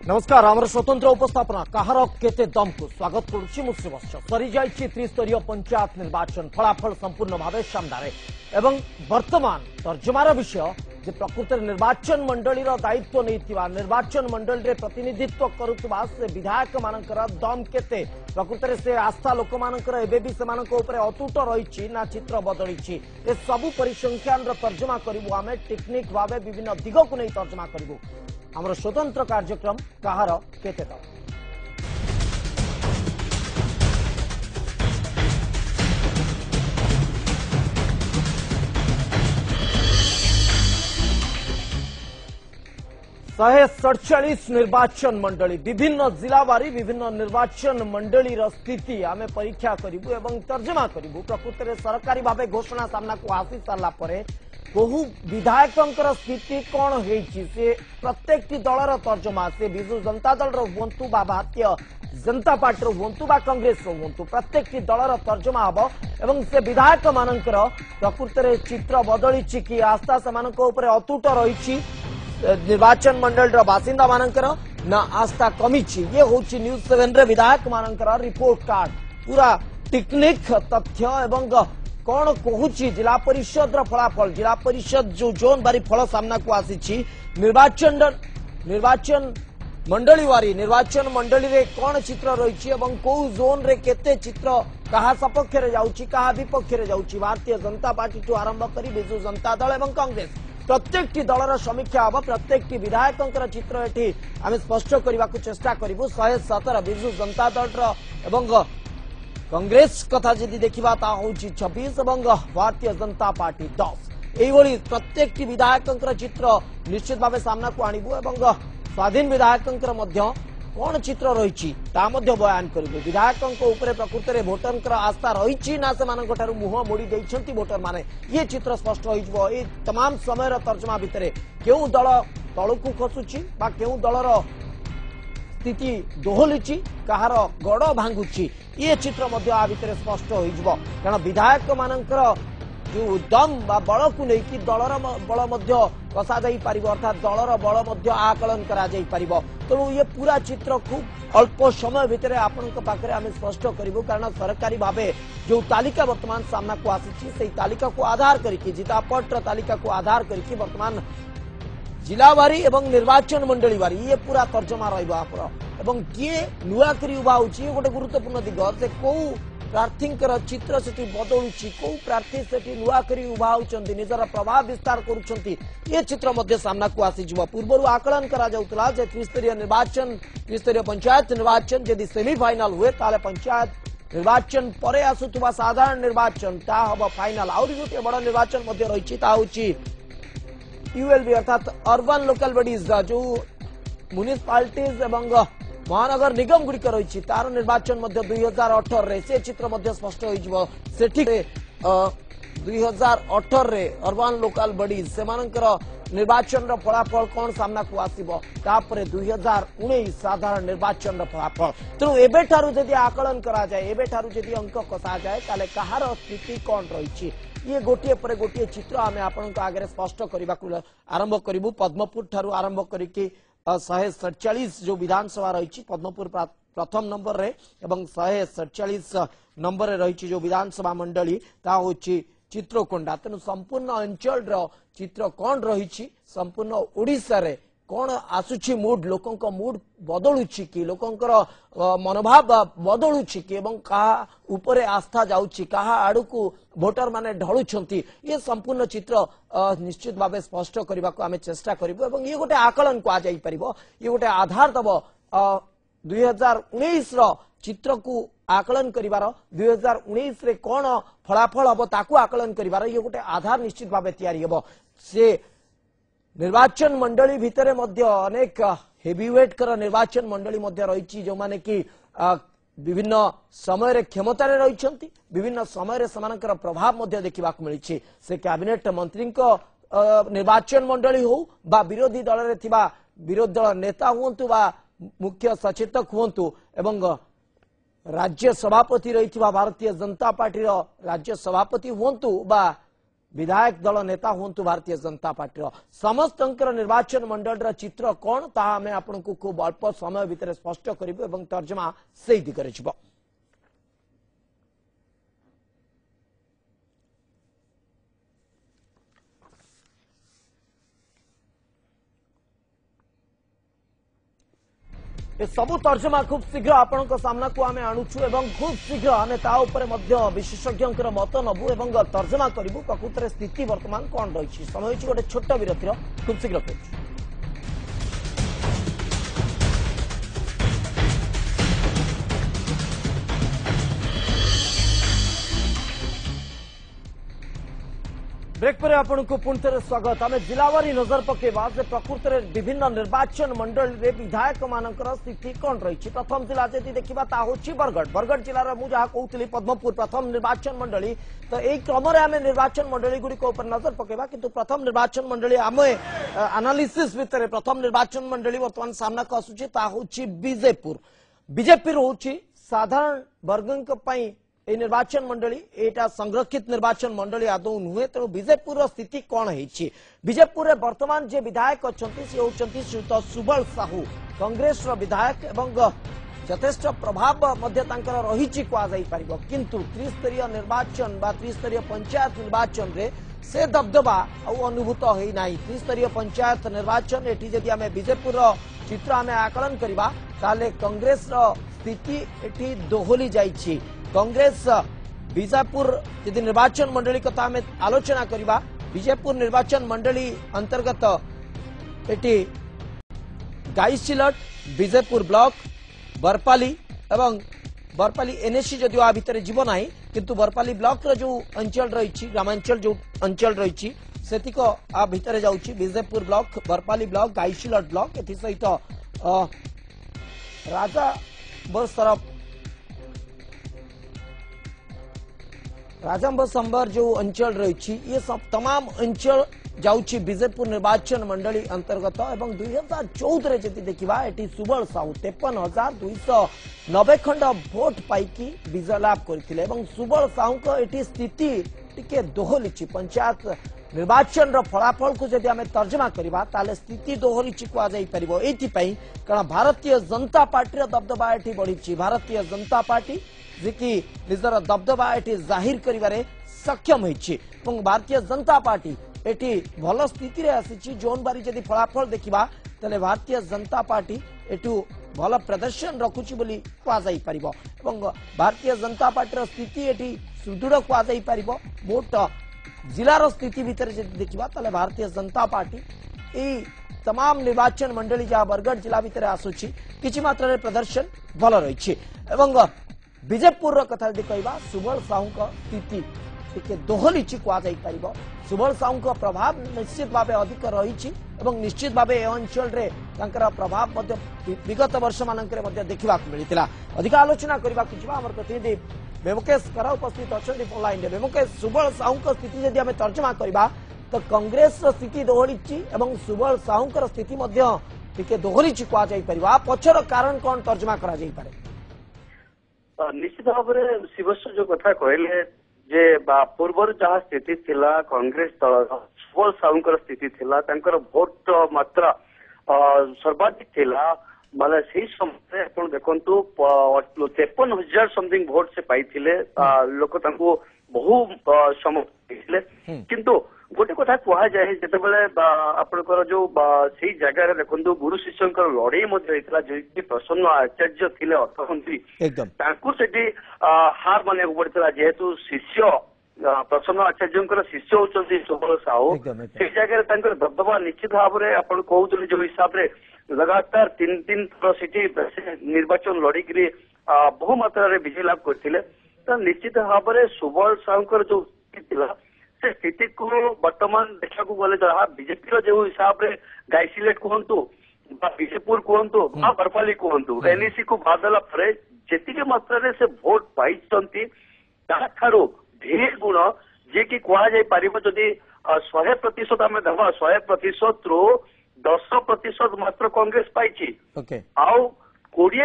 नमस्कार आमर स्वतंत्र उपस्थापना कहार केते दम को स्वागत करुच्ची मु श्रीवत्स सरी जाइछि त्रिस्तरीय पंचायत निर्वाचन फलाफल संपूर्ण भाव सामने एवं वर्तमान तर्जमार विषय जे प्रकृत निर्वाचन मंडलीर दायित्व नहीं निर्वाचन मंडल रे प्रतिनिधित्व करुवा से विधायक मानकर दम केते प्रकृत से आस्था लोक मानकर एबे भी सेमानक ऊपर अतुट रही ना चित्र बदली ए सबु परिसंख्यान तर्जमा करिवु आमे टेक्निक भावे विभिन्न दिग को नहीं तर्जमा करिवु आमर स्वतंत्र कार्यक्रम कहार केते दम शहे 47 निर्वाचन मंडली विभिन्न जिला बारी विभिन्न निर्वाचन मंडली स्थिति आमे परीक्षा करिवु एवं तर्जमा करिवु प्रकृत में सरकारी भावे घोषणा सामना को आसी सारा परे बहु विधायकों स्थिति कौन होइछि से प्रत्येक दलर तर्जमा से विजु जनता दल हूँ बा भारतीय जनता पार्टी हूँ बा कांग्रेस हूँ प्रत्येक दलर तर्जमा हम एवं से विधायक मानकर प्रकृत में चित्र बदली कि आस्था से अतुट रही निर्वाचन मंडल बासिंदा मानकर ना आस्था कमी ये हूँ न्यूज 7 रे विधायक मानकर रिपोर्ट कार्ड पूरा टेक्निक तथ्य एवं कौन कहूँ जिला परिषद फलाफल जिला परिषद जो जोन बारी फल सामना को आसी निर्वाचन मंडली वारी निर्वाचन मंडली रे कौन चित्र रही कौ जोन रे केते चित्र कहा सपक्ष रे जाउची कहा विपक्ष रे जाउची भारतीय जनता पार्टी ठू आरंभ करी बिजु जनता दल एवं कांग्रेस प्रत्येक दलर समीक्षा हम प्रत्येक विधायकों चित्र एटी आम स्पष्ट करने को चेष्टा करूँ 117 बिजु जनता दल एवं कांग्रेस कथा जदि देखा हूँ 26 एवं भारतीय जनता पार्टी 10 यही प्रत्येक विधायकों चित्र निश्चित भाव सामना को आणबू एवं स्वाधीन विधायकों कौन चित्र रही बयान करूँ विधायकों प्रकृत में भोटर आस्था रही ना से मुह मोड़ी देती भोटर माने ये चित्र स्पष्ट हो तमाम समय तर्जमा भितर क्यों दल तलू खसुची क्यों दलर स्थिति दोहलुची कहार गड़ भांगुची ये चित्र भितर स्पष्ट हो कारण विधायक मानकर जो दम बल को लेकिन दलर बल कसा अर्थात दलर बल आकलन करा तेणु ये पूरा चित्र खूब अल्प समय भितर आपण पाखे आम स्पष्ट करूँ कारण सरकारी भाव जो तालिका वर्तमान सामना को आसी तालिका को आधार करके जितापट तालिका को आधार करके वर्तमान जिला वारी एवं निर्वाचन मंडली वारी ये पूरा तर्जमा रही किए नुआ करी उभा होची गोटे गुरुत्वपूर्ण दिग से कौ प्रार्थी चित्र से बदलुची कौ प्रार्थी से नुआ करी उभा होचंती निजर प्रभाव विस्तार करुछंती ये चित्र सामना को आसी पूर्व आकलन करा जाउतला जे त्रिस्तरीय पंचायत निर्वाचन यदि सेमीफाइनाल हुए ताले पंचायत निर्वाचन परे आसुथुवा साधारण निर्वाचन ता हबो फाइनाल आउरी गोटे बड़ निर्वाचन मध्ये रहिछि ता होछि यूएलबी अर्थात अर्बन लोकल बॉडीज जो म्युनिसिपालिटीज एवं महानगर निगम गुड़िक रही तार निर्वाचन 2018 से चित्र स्पष्ट हो 2018 अर्बन लोकल बॉडीज से निर्वाचन फलाफल कौन सामना को आसो 2019 साधारण निर्वाचन फलाफल तेणु एबेठारु जदि आकलन करा जाए एबेठारु जदि अंक कसा जाए ताले कहार स्थिति कौन रही ये गोटे पर गोटे चित्र आम आपण आगे स्पष्ट करने आरंभ करूँ पद्मपुर ठारू आरंभ करके 147 जो विधानसभा रही पद्मपुर प्रथम नंबर रे एवं 147 नंबर रे रही जो विधानसभा मंडली ता होची चित्रकोंडा तेणु संपूर्ण अंचल चित्र कौन रही संपूर्ण ओडिशा रे कौन आसुची मूड लोकों मूड बदलुची कि लोकोंकर मनोभाव बदलुची कि एवं कहा ऊपर आस्था जाउची कहा आड़ को भोटर माने ढलुछंती ये संपूर्ण चित्र निश्चित भाव स्पष्ट करने को आम चेष्टा करूँ ये गोटे आकलन को आजाई परिबो ये गोटे आधार दब 2019 चित्र को आकलन करिवार 2019 रे कौन फलाफल हम ताकू आकलन करिवार ये गोटे आधार निश्चित भाव तैयारी हेबो से निर्वाचन मंडली भितर अनेक हेवीवेट कर निर्वाचन मंडली रही जो माने कि विभिन्न समय क्षमतार रही विभिन्न समय प्रभाव देखा मिली से कैबिनेट मंत्री निर्वाचन मंडली हो बा विरोधी दल में विरोधी दल नेता हूँ बा मुख्य सचेतक हूँ एवं राज्य सभापति रही भारतीय जनता पार्टी राज्य सभापति हूँ बा विधायक दल नेता हूँ भारतीय जनता पार्टी समस्त निर्वाचन मंडल चित्र कौन ता आम आपको खूब अल्प समय भितर स्पष्ट करूँ तर्जमा से दिगरे जीव। ए सबु तर्जमा खूब शीघ्र आपण सामना को आम आणुचु एवं खूब शीघ्र आम विशेषज्ञ मत नबु एवं तर्जमा करूँ प्रकृत स्थिति वर्तमान कौन रही समय गोटे छोट विरतिर खूब शीघ्र करूँ। ब्रेक पर आपको पुणी थे स्वागत। आम जिलावारी नजर पकेवा से प्रकृत में विभिन्न निर्वाचन मंडल रे विधायक मानकर स्थिति कौन रही। प्रथम जिला जदि देखा बरगढ़ बरगढ़ जिलार मुझे कहूली पद्मपुर प्रथम निर्वाचन मंडली तो यही क्रम आम निर्वाचन मंडली गुड़िक नजर पकेवा किंतु प्रथम निर्वाचन मंडली आम एनालिसिस भितर प्रथम निर्वाचन मंडली बर्तमान सामना को आसूची बीजेपुर। बीजेपी हूँ साधारण वर्ग ये निर्वाचन मंडली एटा संरक्षित निर्वाचन मंडली आदौ नुहे तेणु बीजेपुर स्थिति कौन है। बीजेपुर वर्तमान जे विधायक अच्छा सी होती श्रीयुत सुबल साहू कांग्रेस विधायक एवं यथेष्ट प्रभाव रही किंतु त्रिस्तरीय निर्वाचन बा त्रिस्तरीय पंचायत निर्वाचन रे से दबदबा अनुभूत होना। त्रिस्तरीय पंचायत निर्वाचन एटी जदि आम बीजेपुर चित्र आम आकलन करवा ताले कांग्रेस स्थिति एटी दोहली जाइछि। कांग्रेस बीजापुर यदि निर्वाचन मंडली कथा आम आलोचना करवा बीजेपुर निर्वाचन मंडली अंतर्गत एटी गाईसिलट बीजेपुर ब्लॉक बरपाली एवं बरपाली एनएससी जदिव आ भितर जीव ना किंतु बरपाली ब्लॉक जो अंचल रही ग्रामांचल जो अंचल रही सेतिक आ भितर जाउछि Bijepur block Barpali block Gaisilat block एथि सहित राजा बरसरफ राजंब संबर जो अंचल रही ये सब तमाम अंचल जाउछि बीजेपुर निर्वाचन मंडली अंतर्गत एवं 2014 जदि देखा एटी सुबल साहू 53,290 खंड भोट पाइकी विजय लाभ करथिले एवं सुबल साहू को एटी स्थिति टिके दोहलीछि। पंचायत निर्वाचन रो फलाफल को जदि आम तर्जमा करवा ताले स्थिति दोहलीछि कुआ जाई परिबो एथि पई कारण भारतीय जनता पार्टी रो दबदबा एठी बढ़िछि। भारतीय जनता पार्टी जी निजर दबदबा एटी जाहिर करिवारे सक्षम होइछि एवं भारतीय जनता पार्टी एटी भल स्थिति रे आसीछि। जोन बारी जदि फलाफल देखिबा तले भारतीय जनता पार्टी एटू भल प्रदर्शन रखुछि बोली कुआ जाई परिबो एवं भारतीय जनता पार्टी रो स्थिति एटी सुदृढ़ कुआ जाई परिबो। मोट जिलार स्थिति भितर जदि देखिबा तले भारतीय जनता पार्टी ए तमाम निर्वाचन मंडली जहाँ बरगढ़ जिला भितर आसुछि किछि मात्रा रे प्रदर्शन भल रहिछि एवं बीजेपुर कथा यदि कहवा सुबल साहू का स्थिति टिके दोहलीछि कुआ जाई परिबो। सुबल साहू का प्रभाव निश्चित भाव अधिक रही निश्चित भाव अंचल रे तांकर प्रभाव विगत वर्ष मानकरे मध्य देखा मिलता। अधिक आलोचना करने आम प्रतिनिधि बेमुकेश कर उपस्थित अच्छा फोन लाइन में। बेमुकेश सुबल साहू का स्थिति जदि आम तर्जमा करवा तो कांग्रेस स्थिति दोहलीछि एवं सुबल साहू स्थिति टिके दोहलीछि कुआ जाई परिबो। पछर कारण कौन तर्जमा करा जाई पारे? निश्चित भाव में शिवस्व जो कथा कहले जे पूर्वर जहाँ स्थिति थिला कांग्रेस दल सुबल साहू स्थिति थिला तांकर भोट मात्रा सर्वाधिक थिला माने से समय आपण देखंतु 53,000 समथिंग भोट से पाइथिले लोक तांको बहु समर्थन किंतु गोटे कथा कह जाए जिते आपणकर जो से जगार देखो गुरु शिष्य लड़ई जो प्रसन्न आचार्य थे अर्थमंत्री से हार मानिया पड़ता जेहेतु शिष्य प्रसन्न आचार्य शिष्य होती सुबल साहू से जगह दबदबा निश्चित भाव में आप कहते जो हिसाब से लगातार 3 थर से निर्वाचन लड़की बहुमात्रा विजय लाभ करते निश्चित भाव में सुबल साहू जो से स्थिति को वर्तमान देखा गले जहाँ बीजेपी जो हिसाब से गाईसिलेट कहतु बीजेपुर कहतु बरपाली कहतु एनईसी को बादला पर जी मात्रा से भोट पाई ढेर गुण जे कि कहुई जदि 100% आम देवा 100% रु 10% मात्र कांग्रेस पाई आउ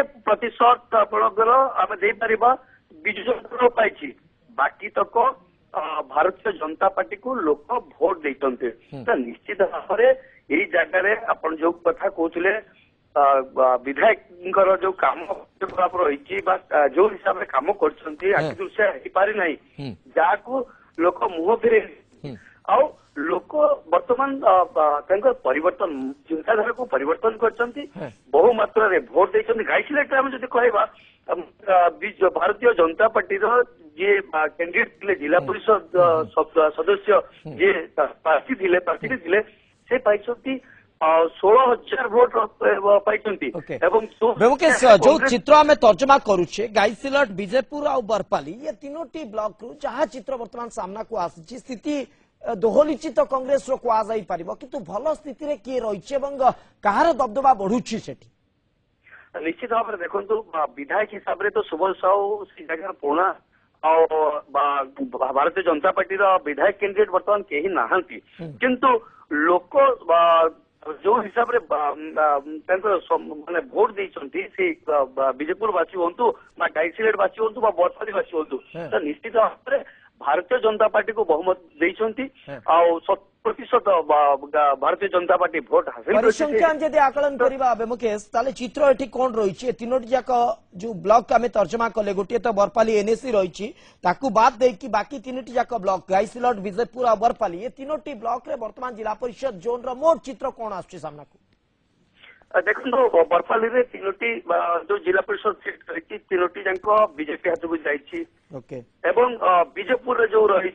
20% आपणकर आम दे पार विजु जनता दल पाई बाकी तक ଭାରତୀୟ ଜନତା ପାର୍ଟିକୁ ଲୋକ ଭୋଟ ଦେଇଛନ୍ତି ତ ନିଶ୍ଚିତ ଭାବରେ ଏଇ ଜାଗାରେ ଆପଣ ଯୋଉ କଥା କହୁଥିଲେ ବିଧାୟକଙ୍କର ଯୋଉ କାମ କାର୍ଯ୍ୟକଳାପ ରହିଛି ବା ଯୋଉ ହିସାବରେ କାମ କରୁଛନ୍ତି ଆଖି ଦୃଶ୍ୟ ହେଇପାରି ନାହିଁ ଯାହାକୁ ଲୋକ ମୁହଁ ଫେରେଇ ଆଉ ଲୋକ ବର୍ତ୍ତମାନ ତାଙ୍କର ପରିବର୍ତ୍ତନ ଚିନ୍ତାଧାରାକୁ ପରିବର୍ତ୍ତନ କରିଛନ୍ତି ବହୁ ମାତ୍ରାରେ ଭୋଟ ଦେଇଛନ୍ତି ଗାଇସିଲେଟରେ ଆମେ ଯଦି କହିବା ଭାରତୀୟ ଜନତା ପାର୍ଟିର ଯିଏ କ୍ୟାଣ୍ଡିଡେଟ୍ ଥିଲେ ଜିଲ୍ଲା ପରିଷଦ ସଦସ୍ୟ ଯିଏ ପ୍ରାର୍ଥୀ ଥିଲେ ସେ ପାଇଛନ୍ତି 16,000 ଭୋଟ ପାଇଛନ୍ତି ଏବଂ जो चित्र आम तर्जमा करुचे गाइसिलट विजयपुर और बरपाली ये तीनोटी ब्लॉक रु जहाँ चित्र वर्तमान सामना को आसी स्थिति दोहलीचित कांग्रेस रो कुआ जाई परिबो किंतु भल स्थिति रे किए रहिছে এবং কাহার দবদবা বঢ়ুছি সেটি निश्चित भाव में देखो विधायक हिसाब से तो सुबल साहू से जगह पुणा भारतीय जनता पार्टी विधायक कैंडिडेट बर्तमान कहीं नहांती किंतु लोक जो हिसाब से माने वोट देइछंती से बीजेपुर बासी होंतु गाइसिलेट बासी होंतु बरपाली बासी होंतु तो निश्चित भाव में भारतीय जनता पार्टी को बहुमत देइछंती आ 70% भारतीय जनता पार्टी भोट हासिल परिसंख्यान जदि आकलन करबा मुकेश ताले चित्र एठी कोन रहिछि तीनोटी जाक जो ब्लॉक आमे तर्जमा कले गोटे तो बरपाली एनएसी रहिछि ताकू बाद दे कि बाकी तीनोटी जाक ब्लॉक गाइसिलट विजयपुर और बरपाली ये तीनोटी ब्लॉक रे वर्तमान जिला परिषद जोन रो मोट चित्र कोन आछी सामना को देखो बरपाली रे तीनोटी जो जिला परिषद सीट रही तीनोटी जाक बीजेपी हाथ को जाइछि एवं बीजेपुर जो रही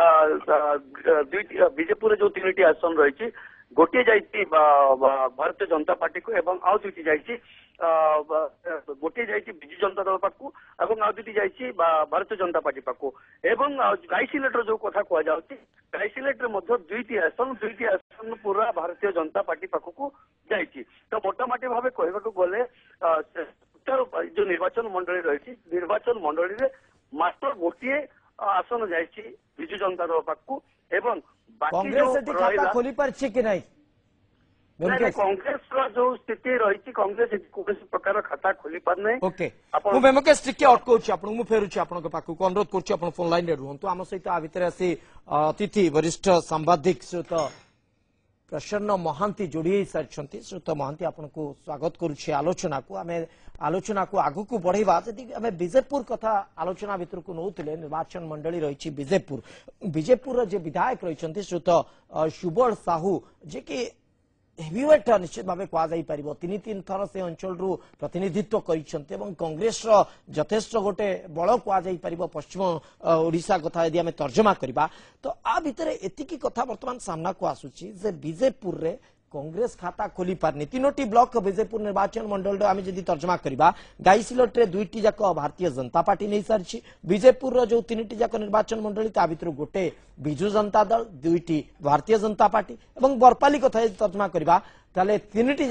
बीजेपुर जो तीनोटी आसन रही गोटे जाइछि भारतीय जनता पार्टी को एवं आउ दुईटी जाइछि गोटे जाइछि बिजू जनता दल पाखु एवं आउ दुईटी जाइछि भारतीय जनता पार्टी पाखु एवं गाइसिलेट जो कथा कह जाउछि गाइसिलेट रे मध्य दुईटी आसन पूरा भारतीय जनता पार्टी पाखु जाइछि तो मोटामोटी भाव कहबाक गले जो निर्वाचन मंडली रही निर्वाचन मंडली रे मात्र गोटे आसन जाइछि बिजू जनता दल पाखु एवं कांग्रेस खाता खोली पारछि कि नहीं कांग्रेस जो स्थिति रही कांग्रेस कौन प्रकार खाता खोली पार नहीं ओके मुकेश टिके अटकाउछि आपन मु फेरुछि आपन पाखु अनुरोध करछि आपन फोन लाइन रे रुहंतु आम सहित आ भितर आसी अतिथि वरिष्ठ सांबादिक श्रोत प्रसन्न महांती जोड़ी सारी श्रोत महांती आपन को स्वागत करुछि आलोचना को आमे आलोचना को आगु को बढ़ेबा जदि आमे विजयपुर कथा आलोचना भितर को नौथिले निर्वाचन मंडली रही विजयपुर जे विधायक रही श्रोत सुबल साहू जे कि हेवीवेट निश्चित भाव कह तीन थर से अंचल प्रतिनिधित्व कर कांग्रेस यथेष्ट गोटे बल कह पश्चिम ओडिशा कथा यदि आम तर्जमा करवा तो आ भितर एतिकी कथा वर्तमान सामना को आसुची जे विजयपुर रे कांग्रेस खाता खोली पारनी तीनोटी ब्लॉक विजयपुर निर्वाचन मंडल आम जदि तर्जमा करवा गाइसिलट रे दुईटी जाक भारतीय जनता पार्टी नहीं सारी विजयपुर जो तीनोटी जाक निर्वाचन मंडली ता भितर गोटे बिजू जनता दल दुईटी भारतीय जनता पार्टी एवं बरपाली कथा यदि तर्जमा करवा ताले तीनोटी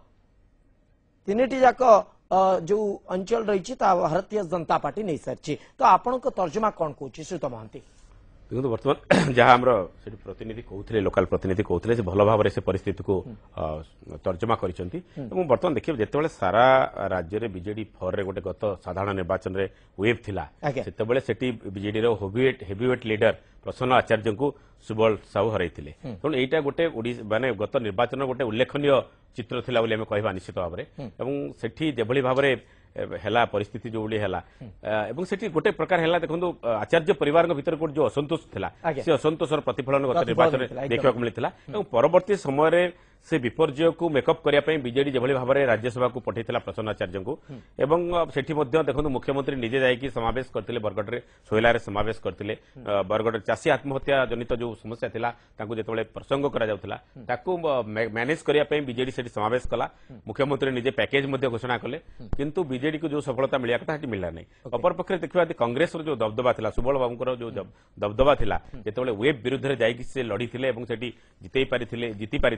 जाक जो अंचल रही भारतीय जनता पार्टी नहीं सारी तो आपण तर्जमा कौन कहूँ श्रीत महांती देखो बर्तमान जहाँ आम प्रतिनिधि कहते लोकाल प्रतिनिधि कहते से भल भाव से परिस्थिति को तर्जमा करते बर्तमान देखिए जिते सारा राज्य में बीजेडी फर रे गोटे गत साधारण निर्वाचन में वेव थिला से बीजेडी हेवीवेट लीडर प्रसन्न आचार्य को सुबल साहू हरई तेणु यहाँ गोटे माने गत निर्वाचन गोटे उल्लेखनीय चित्र थिला बोली कहवा निश्चित भाव में सेठी जेभली भाव है परिस्थिति जो है सेठी गोटे प्रकार है देखो आचार्य परिवार भीतर जो असंतोष थिला से असंतोषर प्रतिफलन गत निर्वाचन देखा मिलता परवर्ती समय से विपर्यय को मेकअप करने बीजेडी जो भाव में राज्यसभा को पठेला प्रसन्न आचार्य को सेठी देखो मुख्यमंत्री निजे जाकि समावेश करते बरगढ़ में सोहला समावेश करते बरगढ़ चाषी आत्महत्या जनित जो समस्या थिला जो प्रसंग करा मैनेज करने बीजेडी से समावेश कला मुख्यमंत्री निजे पैकेज घोषणा कले किंतु बीजेडी को जो सफलता मिलवा कथा मिलला नहीं अपर पक्ष देखा कांग्रेस जो दबदबा था सुबल बाबू जो दबदबा था जो वेब विरुद्ध से लड़ी जीति पारी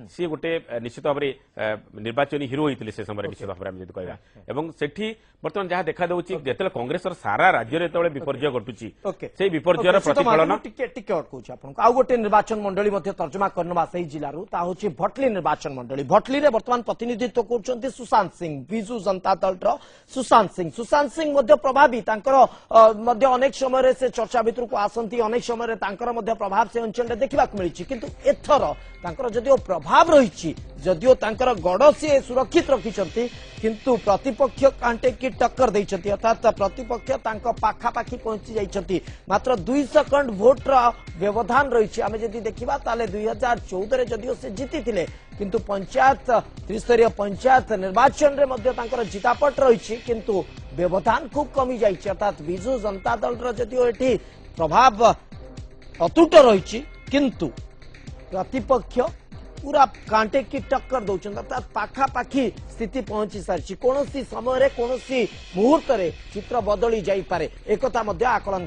सी गोटे निश्चित भाव निर्वाचन हिरो होते से समय निश्चित भाव में कहवा एवं सेठी बर्तमान जहाँ देखा दूसरी जिते कांग्रेस सारा राज्य में विपर्य घटुची से विपर्यर प्रतिफलन आउ गोटे निर्वाचन मंडली तर्जमा करनवा से जिलू ता हूँ भटली निर्वाचन मंडली भटली में बर्तमान प्रतिनिधित्व कर सुशांत सिंह विजु जनता दल सुशांत सिंह प्रभावी अनेक समय से चर्चा भितर को आसती अनेक समय प्रभाव से अंचल देखा मिली किंतु एथर जदिओ प्रभाव रही जदिओ गड़ सी सुरक्षित रखिंट किंतु प्रतिपक्ष कांटे की टक्कर देइछंती अर्थात प्रतिपक्ष पाखापाखि पहुंची जाइछंती मात्र 2 सेकंड भोटर व्यवधान रही आम जदि देखा 2014 जदिओ से जीति थिले किंतु पंचायत त्रिस्तरीय पंचायत निर्वाचन रे मध्य तांकर जितापट रही किंतु व्यवधान खूब कमी जाइछ अर्थात विजु जनता दल जदिओ एठी प्रभाव अतुट रही किंतु प्रतिपक्ष पूरा कांटे की टक्कर दौरान अर्थात पाखापाखि स्थिति पहुंची सारी कौन समय कौन मुहूर्त चित्र बदली जापे एक आकलन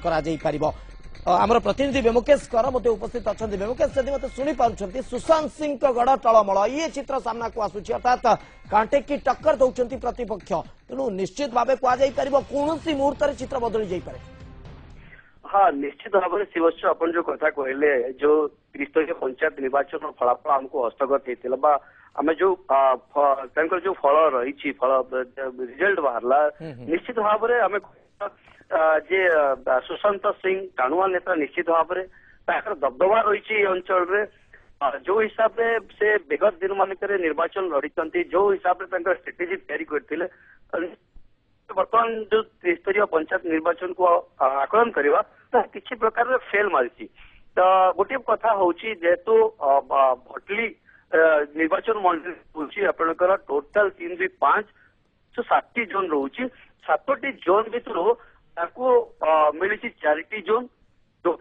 कर प्रतिनिधि बेमुकेश कर उपस्थित अच्छा बेमुकेश जब मत शुणी पार्टी सुशांत सिंह गड़ टलमल ये चित्र सामना को आसूँ अर्थात कांटे की टक्कर दौरान प्रतिपक्ष तेणु निश्चित भाव कहुपर कौन मुहूर्त चित्र बदली जापे हाँ निश्चित भाव में शिवस्व अपन जो कथा कहले जो त्रिस्तरीय पंचायत निर्वाचन फलाफल आमको हस्तगत होता आम जो जो फल रही फल रिजल्ट बाहरला निश्चित भाव में आम जे सुशांत सिंह टाणुआ नेता निश्चित भाव में दबदबा रही अंचल जो हिसाब से विगत दिन मानक निर्वाचन लड़ी जो हिसाब से स्ट्रेटेजी तैयारी करते बर्तमान जो त्रिस्तरीय पंचायत निर्वाचन को आकलन करवा किसी प्रकार फेल मारी तो गोटे कथा हूँ जेहेतु भटली निर्वाचन मंडली आपंकर टोटाल 3 2 5 जो 7टी जोन रोचे 7टी जोन भितर मिली 4टी जोन जो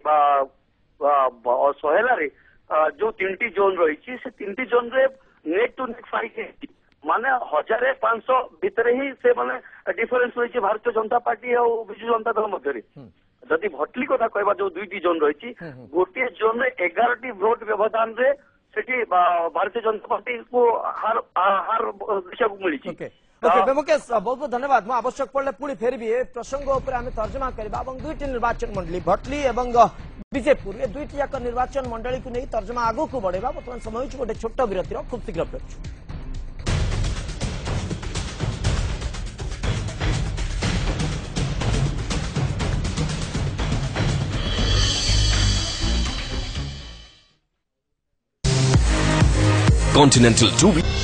सहेला जो 3टी जोन रही से 3टी जोन रे नेट टू नेट फाइट माने 1500 भितर ही से माने डिफरेंस रही भारतीय जनता पार्टी और विजु जनता दल मध्य जदि भटली कथा कहबा जो 2टी जोन रही गोटे जोन रे 11टी भोट व्यवधान रे सेठी भारतीय जनता पार्टी को हार दिशा को मिली बेमुकेश बहुत बहुत धन्यवाद मैं आवश्यक पड़े पुणी फेरबी प्रसंग आम तर्जमा करवा 2टी निर्वाचन मंडली भटली और विजयपुर ये 2टी जाक निर्वाचन मंडली को नहीं तर्जमा आगू को बढ़ेगा बर्तमान समय गोटे छोट विरतिर खूब शीघ्र फेरु Continental 2